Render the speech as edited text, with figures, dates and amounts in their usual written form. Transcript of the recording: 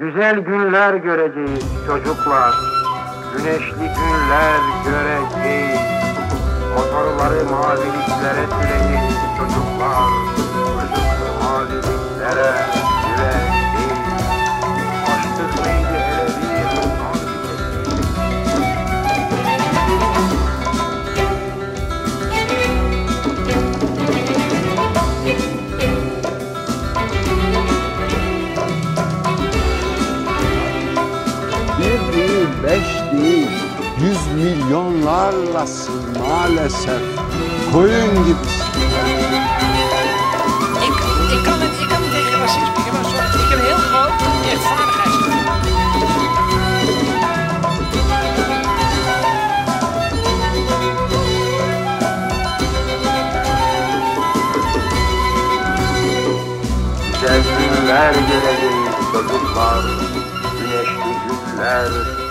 Güzel günler göreceğiz çocuklar. Güneşli günler göreceğiz. Motorları maviliklere süreceğiz çocuklar. Çocuklu maviliklere süreceğiz. Açtık neydi hele bir Bir değil, beş değil, 100 milyonlarlasın maalesef. Koyun gibisin. Ik kan niet tegen racisme. Ik heb een heel groot rechtvaardigheidsgevoel. güzel günler göreceğiz çocuklar. Güneşli günler